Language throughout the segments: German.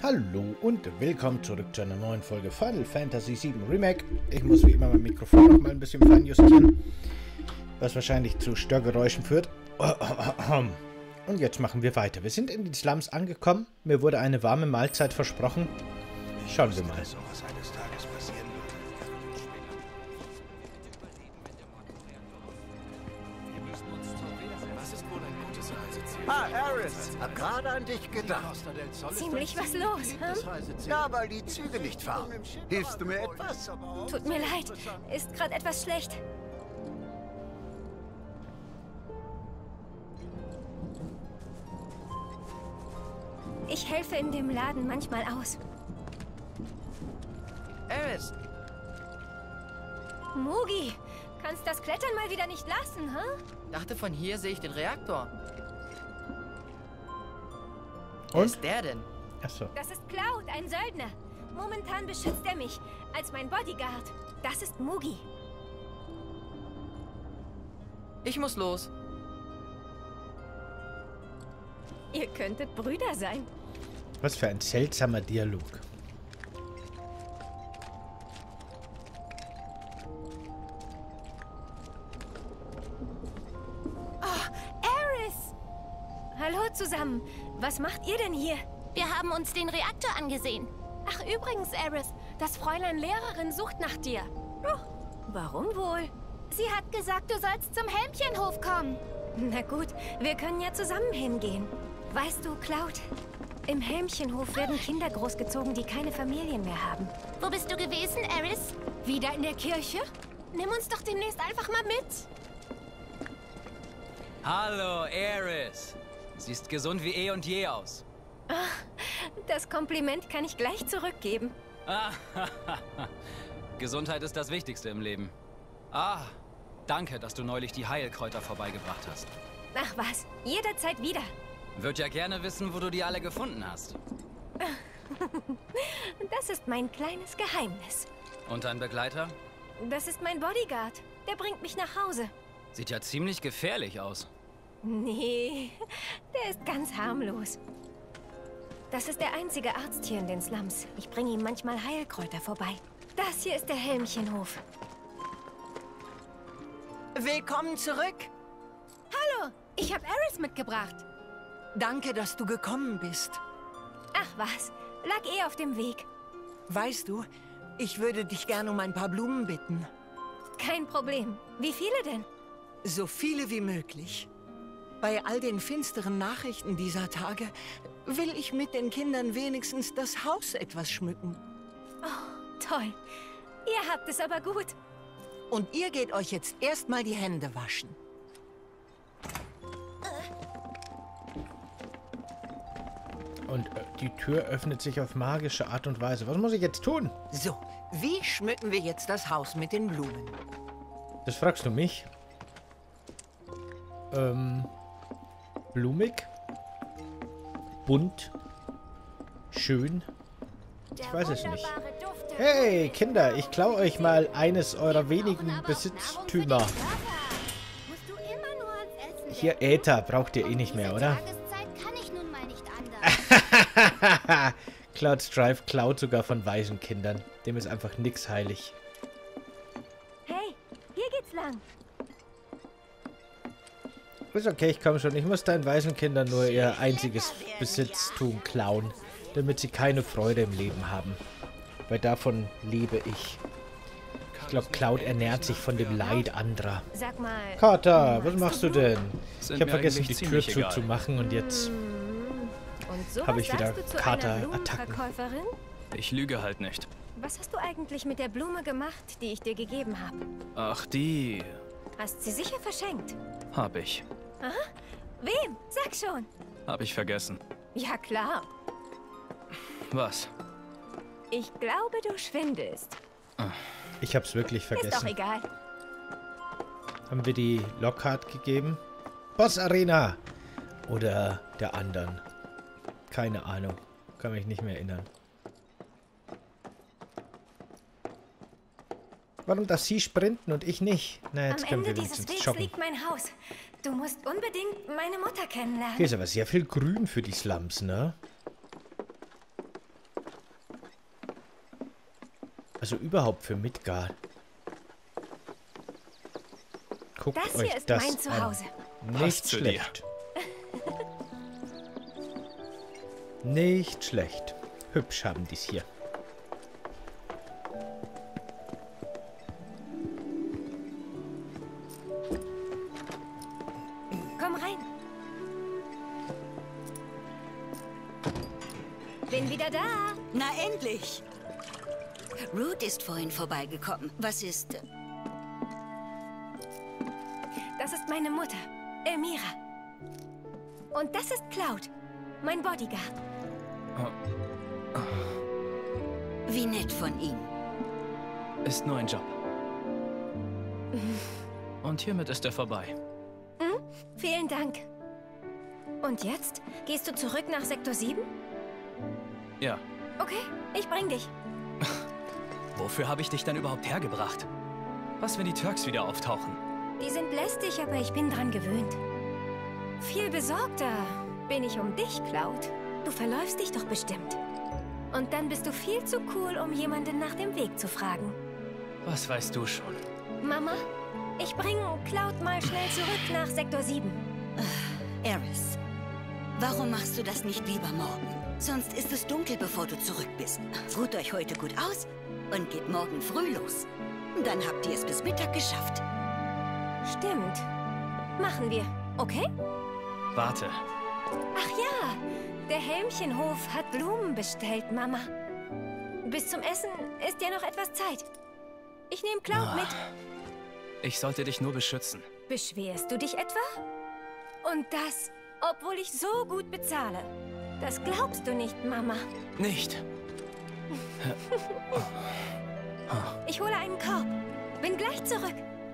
Hallo und willkommen zurück zu einer neuen Folge Final Fantasy VII Remake. Ich muss wie immer mein Mikrofon noch mal ein bisschen feinjustieren, was wahrscheinlich zu Störgeräuschen führt. Und jetzt machen wir weiter. Wir sind in den Slums angekommen. Mir wurde eine warme Mahlzeit versprochen. Schauen wir mal. Ah, Aris, hab gerade an dich gedacht. Ziemlich was los, hm? Ja, weil die Züge nicht fahren. Hilfst du mir etwas? Tut mir leid, ist gerade etwas schlecht. Ich helfe in dem Laden manchmal aus. Aris! Mugi, kannst das Klettern mal wieder nicht lassen, hm? Dachte, von hier sehe ich den Reaktor. Und? Wer ist der denn? Achso. Das ist Cloud, ein Söldner. Momentan beschützt er mich als mein Bodyguard. Das ist Mugi. Ich muss los. Ihr könntet Brüder sein. Was für ein seltsamer Dialog. Aris! Hallo zusammen. Was macht ihr denn hier? Wir haben uns den Reaktor angesehen. Ach, übrigens, Aris, das Fräulein Lehrerin sucht nach dir. Oh, warum wohl? Sie hat gesagt, du sollst zum Helmchenhof kommen. Na gut, wir können ja zusammen hingehen. Weißt du, Cloud, im Helmchenhof werden Kinder großgezogen, die keine Familien mehr haben. Wo bist du gewesen, Aris? Wieder in der Kirche? Nimm uns doch demnächst einfach mal mit. Hallo, Aris. Siehst gesund wie eh und je aus. Das Kompliment kann ich gleich zurückgeben. Gesundheit ist das Wichtigste im Leben. Danke, dass du neulich die Heilkräuter vorbeigebracht hast. Ach was, jederzeit wieder. Würd ja gerne wissen, wo du die alle gefunden hast. Das ist mein kleines Geheimnis. Und dein Begleiter? Das ist mein Bodyguard. Der bringt mich nach Hause. Sieht ja ziemlich gefährlich aus. Nee, der ist ganz harmlos. Das ist der einzige Arzt hier in den Slums. Ich bringe ihm manchmal Heilkräuter vorbei. Das hier ist der Helmchenhof. Willkommen zurück. Hallo, ich habe Aris mitgebracht. Danke, dass du gekommen bist. Ach was, lag eh auf dem Weg. Weißt du, ich würde dich gerne um ein paar Blumen bitten. Kein Problem. Wie viele denn? So viele wie möglich. Bei all den finsteren Nachrichten dieser Tage will ich mit den Kindern wenigstens das Haus etwas schmücken. Oh, toll. Ihr habt es aber gut. Und ihr geht euch jetzt erstmal die Hände waschen. Und die Tür öffnet sich auf magische Art und Weise. Was muss ich jetzt tun? So, wie schmücken wir jetzt das Haus mit den Blumen? Das fragst du mich? Blumig? Bunt? Schön? Ich weiß es nicht. Hey, Kinder, ich klaue euch mal eines eurer wenigen Besitztümer. Musst du immer nur ans Essen denken. Hier, Äther braucht ihr eh nicht mehr, oder? Tageszeit kann ich nun mal nicht anders. Cloud Strife klaut sogar von weisen Kindern. Dem ist einfach nix heilig. Hey, hier geht's lang. Ist okay, ich komme schon. Ich muss deinen weisen Kindern nur ihr einziges Besitztum klauen, damit sie keine Freude im Leben haben. Weil davon lebe ich. Ich glaube, Cloud ernährt sich von dem Leid anderer. Sag mal... Kater, was machst du denn? Ich habe mir vergessen, eigentlich die Tür ziemlich egal. zuzumachen und jetzt... Und so Hab ich wieder sagst du zu einer Kater-Attacken. Blumenverkäuferin? Ich lüge halt nicht. Was hast du eigentlich mit der Blume gemacht, die ich dir gegeben habe? Ach, die Hast sie sicher verschenkt? hab ich. Wem? Sag schon. Hab ich vergessen. Ja, klar. Was? Ich glaube, du schwindelst. Ich hab's wirklich Ist doch vergessen. egal. Haben wir die Lockhart gegeben? Boss Arena! Oder der anderen? Keine Ahnung. Kann mich nicht mehr erinnern. Warum darf sie sprinten und ich nicht? Na, jetzt Am können Ende wir dieses wenigstens Wegs joggen. liegt mein Haus. Du musst unbedingt meine Mutter kennenlernen. Hier ist aber sehr viel Grün für die Slums, ne? Also überhaupt für Midgard. Guckt Das euch hier ist das mein Zuhause. an. Nicht zu schlecht. Nicht schlecht. Hübsch haben die's hier. Komm rein. Bin wieder da. Na endlich! Root ist vorhin vorbeigekommen. Was ist... Das ist meine Mutter, Elmira. Und das ist Cloud, mein Bodyguard. Wie nett von ihm. Ist nur ein Job. Und hiermit ist er vorbei. Vielen Dank. Und jetzt? Gehst du zurück nach Sektor 7? Ja. Okay, ich bring dich. Wofür habe ich dich denn überhaupt hergebracht? Was, wenn die Turks wieder auftauchen? Die sind lästig, aber ich bin dran gewöhnt. Viel besorgter bin ich um dich, Cloud. Du verläufst dich doch bestimmt. Und dann bist du viel zu cool, um jemanden nach dem Weg zu fragen. Was weißt du schon? Mama, ich bringe Cloud mal schnell zurück nach Sektor 7. Aerith, warum machst du das nicht lieber morgen? Sonst ist es dunkel, bevor du zurück bist. Ruht euch heute gut aus und geht morgen früh los. Dann habt ihr es bis Mittag geschafft. Stimmt. Machen wir, okay? Warte. Ach ja, der Helmchenhof hat Blumen bestellt, Mama. Bis zum Essen ist ja noch etwas Zeit. Ich nehme Cloud mit. Ich sollte dich nur beschützen. Beschwerst du dich etwa? Und das, obwohl ich so gut bezahle. Das glaubst du nicht, Mama. Nicht. Ich hole einen Korb. Bin gleich zurück.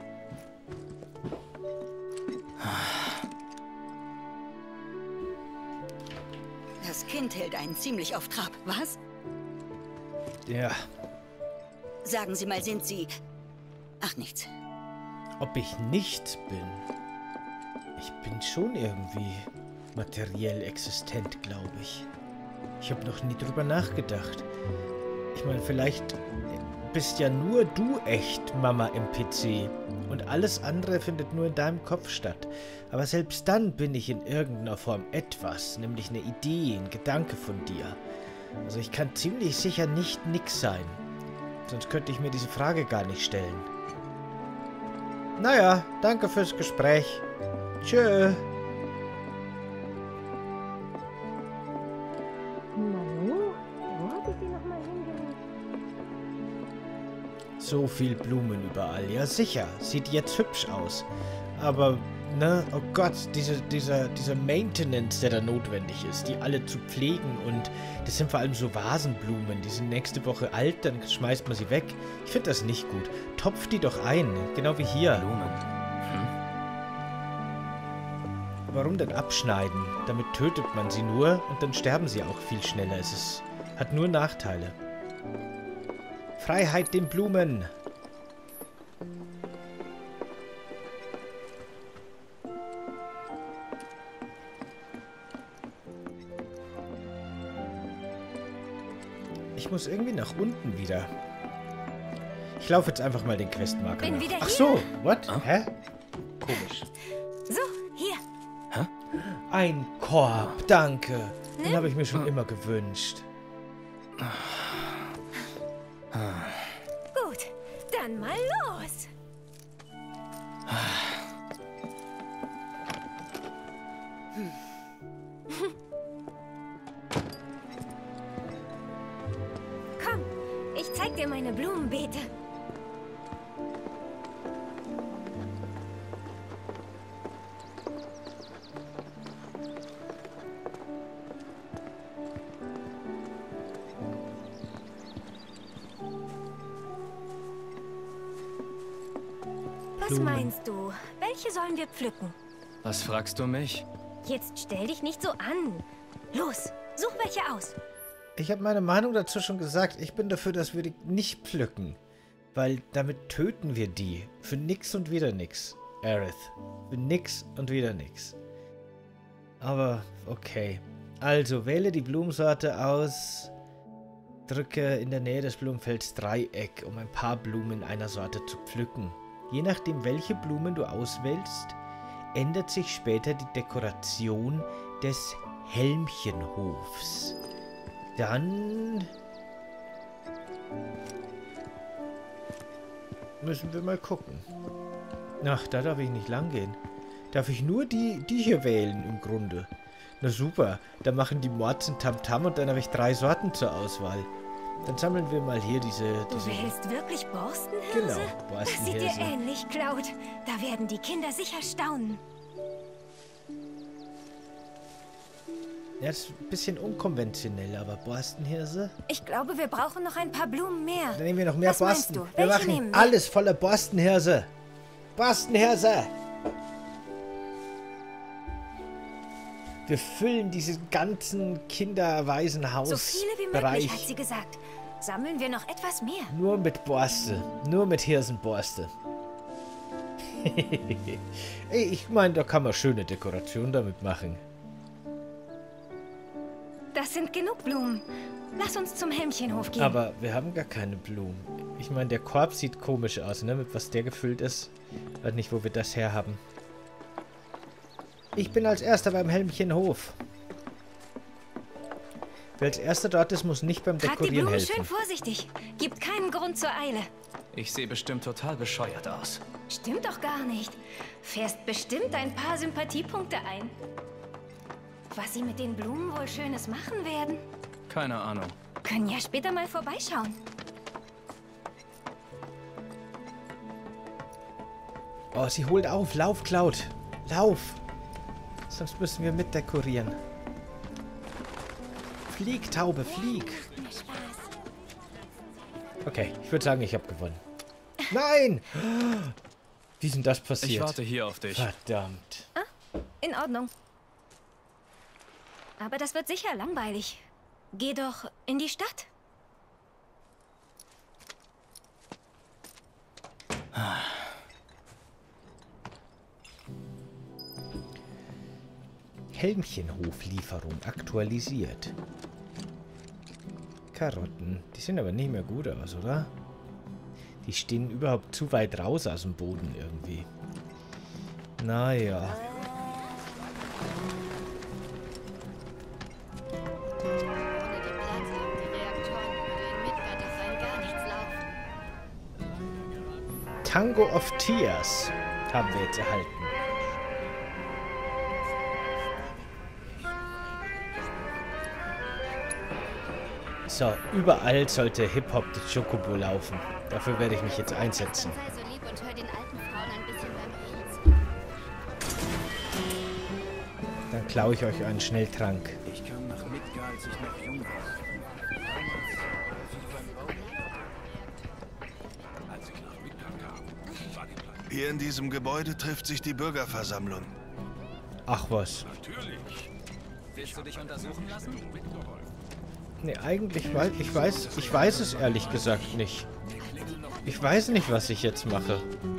Das Kind hält einen ziemlich auf Trab, was? Ja. Sagen Sie mal, sind Sie... Ach, nichts. Ob ich nicht bin? Ich bin schon irgendwie materiell existent, glaube ich. Ich habe noch nie drüber nachgedacht. Ich meine, vielleicht bist ja nur du echt Mama im PC. Und alles andere findet nur in deinem Kopf statt. Aber selbst dann bin ich in irgendeiner Form etwas, nämlich eine Idee, ein Gedanke von dir. Also ich kann ziemlich sicher nicht nix sein. Sonst könnte ich mir diese Frage gar nicht stellen. Naja, danke fürs Gespräch. Tschö. Manu, wo hab ich sie nochmal hingelegt? So viel Blumen überall. Ja, sicher. Sieht jetzt hübsch aus. Aber, ne, oh Gott, dieser Maintenance, der da notwendig ist, die alle zu pflegen. Und das sind vor allem so Vasenblumen. Die sind nächste Woche alt, dann schmeißt man sie weg. Ich finde das nicht gut. Topft die doch ein. Genau wie hier. Blumen. Warum denn abschneiden? Damit tötet man sie nur und dann sterben sie auch viel schneller. Hat nur Nachteile. Freiheit den Blumen! Ich muss irgendwie nach unten wieder. Ich laufe jetzt einfach mal den Questmarker Bin nach. wieder Ach hier. so, what? Hä? Komisch. So, hier. Ein Korb, danke. Den habe ich mir schon immer gewünscht. Gut, dann mal los. Komm, ich zeig dir meine Blumenbeete. Was Blumen. meinst du? Welche sollen wir pflücken? Was fragst du mich? Jetzt stell dich nicht so an. Los, such welche aus. Ich habe meine Meinung dazu schon gesagt. Ich bin dafür, dass wir die nicht pflücken. Weil damit töten wir die. Für nix und wieder nix. Aerith. Für nix und wieder nix. Aber, okay. Also, wähle die Blumensorte aus. Drücke in der Nähe des Blumenfelds Dreieck, um ein paar Blumen einer Sorte zu pflücken. Je nachdem, welche Blumen du auswählst, ändert sich später die Dekoration des Helmchenhofs. Dann müssen wir mal gucken. Ach, da darf ich nicht lang gehen. Darf ich nur die hier wählen im Grunde? Na super, da machen die Morzen Tamtam und dann habe ich 3 Sorten zur Auswahl. Dann sammeln wir mal hier diese... Du wählst wirklich Borstenhirse? Genau, Das sieht Borstenhirse. dir ähnlich, Cloud. Da werden die Kinder sicher staunen. Ja, das ist ein bisschen unkonventionell, aber Borstenhirse? Ich glaube, wir brauchen noch ein paar Blumen mehr. Dann nehmen wir noch mehr Was meinst Borsten. du? Wir Welche machen nehmen wir? alles voller Borstenhirse. Borstenhirse! Wir füllen diesen ganzen Kinderwaisenhaus-Bereich. So viele wie möglich, hat sie gesagt. Sammeln wir noch etwas mehr. Nur mit Borste. Nur mit Hirsenborste. Ey, ich meine, da kann man schöne Dekorationen damit machen. Das sind genug Blumen. Lass uns zum Helmchenhof gehen. Aber wir haben gar keine Blumen. Ich meine, der Korb sieht komisch aus, ne? Mit was der gefüllt ist. Ich weiß nicht, wo wir das herhaben. Ich bin als Erster beim Helmchenhof. Wer als Erster dort ist, muss nicht beim Trag die Dekorieren Blumen helfen. schön vorsichtig. Gibt keinen Grund zur Eile. Ich sehe bestimmt total bescheuert aus. Stimmt doch gar nicht. Fährst bestimmt ein paar Sympathiepunkte ein. Was sie mit den Blumen wohl Schönes machen werden? Keine Ahnung. Können ja später mal vorbeischauen. Oh, sie holt auf. Lauf, Cloud. Lauf. Sonst müssen wir mitdekorieren. Flieg, Taube, flieg. Okay, ich würde sagen, ich habe gewonnen. Nein! Wie ist denn das passiert? Ich warte hier auf dich. Verdammt. In Ordnung. Aber das wird sicher langweilig. Geh doch in die Stadt. Helmchenhoflieferung aktualisiert. Karotten. Die sehen aber nicht mehr gut aus, oder? Die stehen überhaupt zu weit raus aus dem Boden irgendwie. Naja. Ohne die Platte und die Reaktoren würde in Midgard gar nichts laufen. Tango of Tears haben wir jetzt erhalten. So, überall sollte Hip-Hop the Chocobo laufen. Dafür werde ich mich jetzt einsetzen. Sei so lieb und hör den alten Frauen ein bisschen beim Reden zu. Dann klaue ich euch einen Schnelltrank. Ich kam nach Midgard, als ich noch jung war. Hier in diesem Gebäude trifft sich die Bürgerversammlung. Ach was. Willst du dich untersuchen lassen? Nee, eigentlich ich weiß es ehrlich gesagt nicht. Ich weiß nicht, was ich jetzt mache.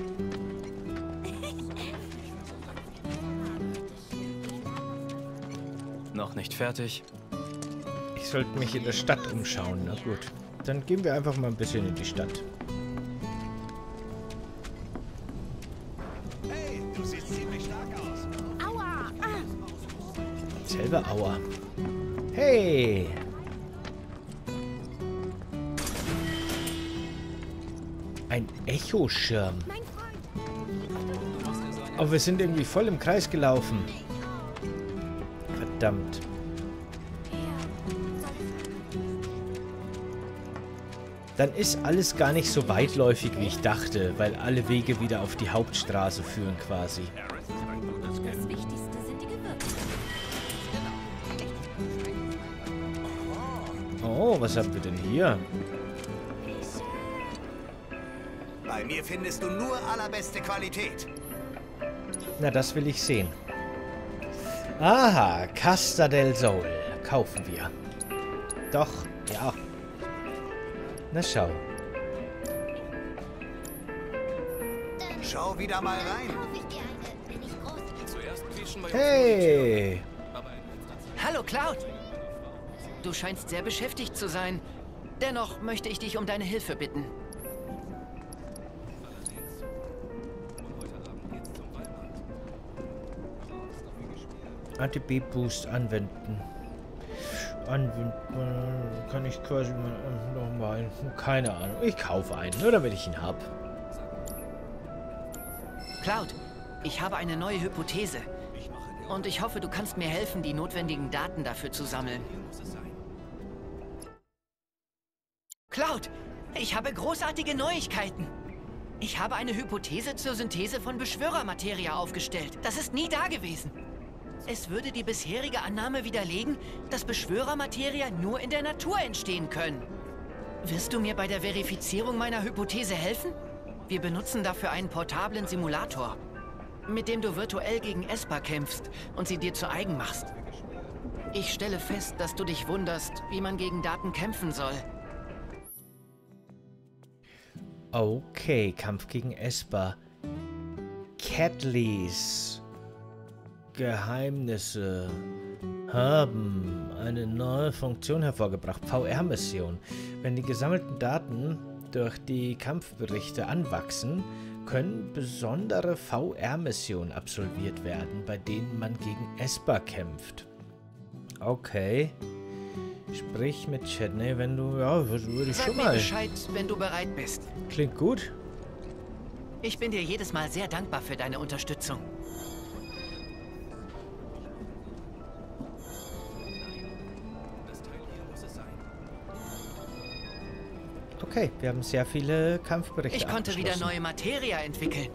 Noch nicht fertig. Ich sollte mich in der Stadt umschauen. Na gut. Dann gehen wir einfach mal ein bisschen in die Stadt. Hey, du siehst ziemlich stark aus. Aua! Selber Aua. Hey! Ein Echoschirm. Aber wir sind irgendwie voll im Kreis gelaufen. Verdammt. Dann ist alles gar nicht so weitläufig, wie ich dachte, weil alle Wege wieder auf die Hauptstraße führen quasi. Das Wichtigste sind die Gewürze. Oh, was haben wir denn hier? Bei mir findest du nur allerbeste Qualität. Na, das will ich sehen. Aha, Casta del Sol. Kaufen wir. Doch, ja. Na schau. Schau wieder mal rein. Kaufe ich dir eine, wenn ich groß bin. Hey! Hallo, Cloud. Du scheinst sehr beschäftigt zu sein. Dennoch möchte ich dich um deine Hilfe bitten. ATB-Boost anwenden. Kann ich quasi nochmal. Keine Ahnung. Ich kaufe einen, nur damit ich ihn habe. Cloud, ich habe eine neue Hypothese. Und ich hoffe, du kannst mir helfen, die notwendigen Daten dafür zu sammeln. Cloud, ich habe großartige Neuigkeiten. Ich habe eine Hypothese zur Synthese von Beschwörermaterie aufgestellt. Das ist nie da gewesen. Es würde die bisherige Annahme widerlegen, dass Beschwörermaterie nur in der Natur entstehen können. Wirst du mir bei der Verifizierung meiner Hypothese helfen? Wir benutzen dafür einen portablen Simulator, mit dem du virtuell gegen Esper kämpfst und sie dir zu eigen machst. Ich stelle fest, dass du dich wunderst, wie man gegen Daten kämpfen soll. Okay, Kampf gegen Esper. Catlys Geheimnisse haben eine neue Funktion hervorgebracht. VR-Mission. Wenn die gesammelten Daten durch die Kampfberichte anwachsen, können besondere VR-Missionen absolviert werden, bei denen man gegen Esper kämpft. Okay. Sprich mit Chadney, wenn du... Ja, würde ich schon mal... Sag mir Bescheid, wenn du bereit bist. Klingt gut. Ich bin dir jedes Mal sehr dankbar für deine Unterstützung. Okay, wir haben sehr viele Kampfberichte. Ich konnte wieder neue Materie entwickeln.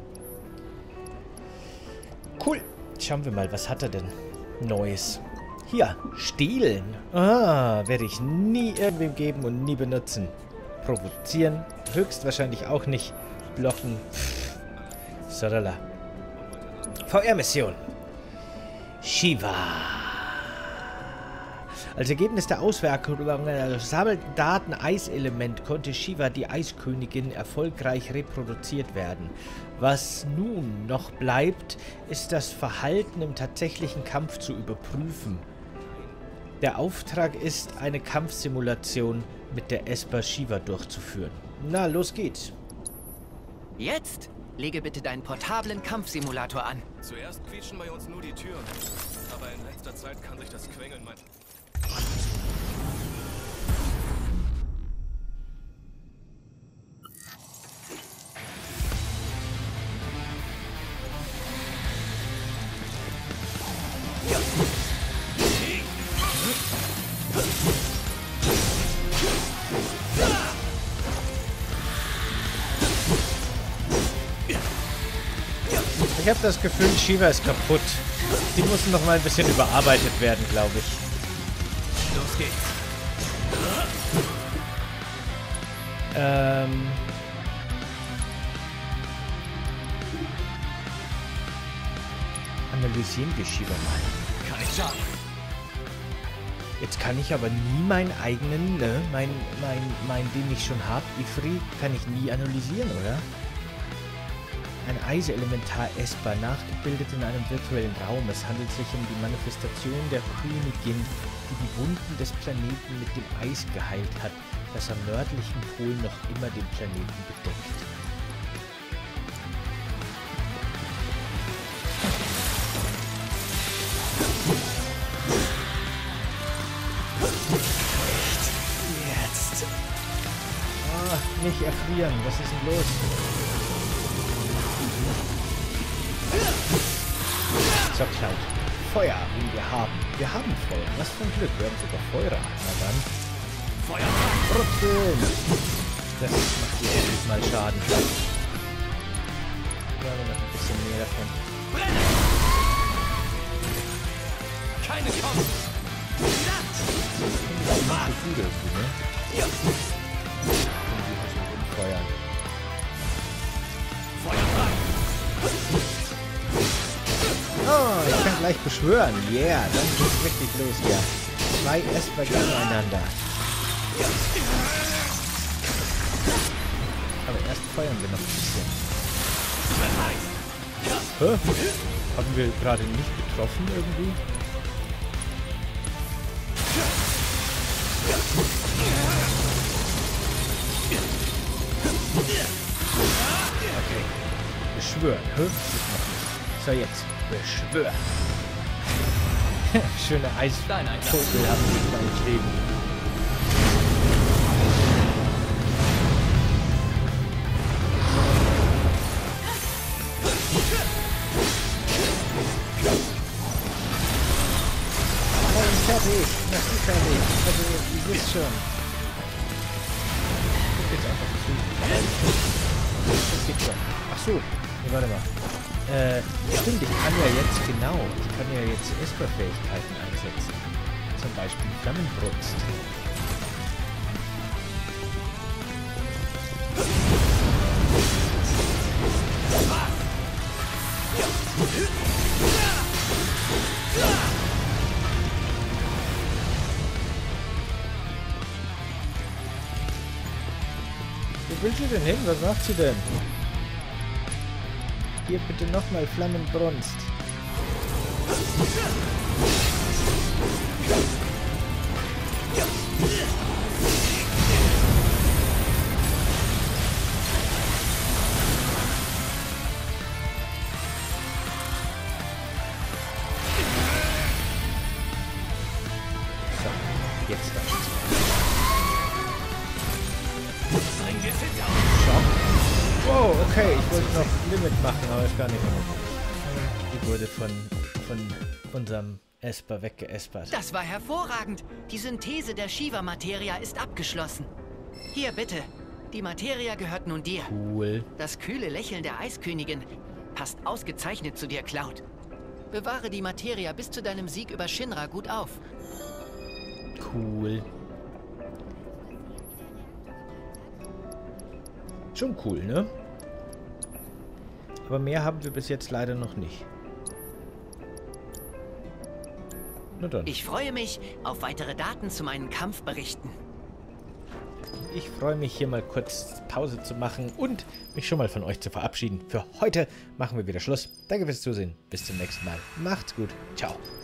Cool. Schauen wir mal, was hat er denn Neues? Hier, Stehlen. Ah, werde ich nie irgendwem geben und nie benutzen. Provozieren, höchstwahrscheinlich auch nicht. Blocken. Sorala. VR-Mission. Shiva. Als Ergebnis der Auswertung der gesammelten Daten Eiselement konnte Shiva, die Eiskönigin, erfolgreich reproduziert werden. Was nun noch bleibt, ist das Verhalten im tatsächlichen Kampf zu überprüfen. Der Auftrag ist, eine Kampfsimulation mit der Esper Shiva durchzuführen. Na, los geht's. Jetzt lege bitte deinen portablen Kampfsimulator an. Zuerst quietschen bei uns nur die Türen, aber in letzter Zeit kann sich das Quengeln manchmal... Ich habe das Gefühl, Shiva ist kaputt. Die müssen noch mal ein bisschen überarbeitet werden, glaube ich. Los geht's. Analysieren wir Shiva mal. Kann ich schaffen. Jetzt kann ich aber nie meinen eigenen, ne? Mein, den ich schon habe, Ifrit, kann ich nie analysieren, oder? Ein Eiselementar Esper, nachgebildet in einem virtuellen Raum. Es handelt sich um die Manifestation der Königin, die die Wunden des Planeten mit dem Eis geheilt hat, das am nördlichen Pol noch immer den Planeten bedeckt. Jetzt! Ah, nicht erfrieren, was ist denn los? So, Cloud. Feuer, wie wir haben. Wir haben Feuer. Was für ein Glück. Wir haben sogar Feuer. Na dann. Feuer. Brutzeln. Das macht hier endlich mal Schaden. Da haben wir noch ein bisschen mehr davon. Brennen! Keine Chance! Das ist nicht so gut irgendwie, ne? Ja. Und die müssen rumfeuern. Feuer frei! Oh, ich kann gleich beschwören. Yeah, dann geht's richtig los hier. 2 Esper gegeneinander. Aber erst feuern wir noch ein bisschen. Hä? Haben wir gerade nicht getroffen irgendwie? beschwören. Hä? So, jetzt. Beschwören. Schöne Eisvogel haben wir da geschrieben. Fertig. Das ist fertig. Also, ihr wisst schon. Ich jetzt einfach zu. Das geht schon. Ach so. Nee, warte mal. Stimmt, ich kann ja jetzt, genau, ich kann ja jetzt Esper-Fähigkeiten einsetzen. Zum Beispiel Flammenbrunst. Wo will sie denn hin? Was macht sie denn? Hier bitte nochmal Flammenbrunst. So, jetzt das. Oh, okay, ich wollte noch Limit machen, aber ist gar nicht mehr. Die wurde von unserem Esper weggeespert. Das war hervorragend. Die Synthese der Shiva-Materia ist abgeschlossen. Hier, bitte. Die Materia gehört nun dir. Cool. Das kühle Lächeln der Eiskönigin passt ausgezeichnet zu dir, Cloud. Bewahre die Materia bis zu deinem Sieg über Shinra gut auf. Cool. Schon cool, ne? Aber mehr haben wir bis jetzt leider noch nicht. Na dann. Ich freue mich auf weitere Daten zu meinen Kampfberichten. Ich freue mich, hier mal kurz Pause zu machen und mich schon mal von euch zu verabschieden. Für heute machen wir wieder Schluss. Danke fürs Zusehen. Bis zum nächsten Mal. Macht's gut. Ciao.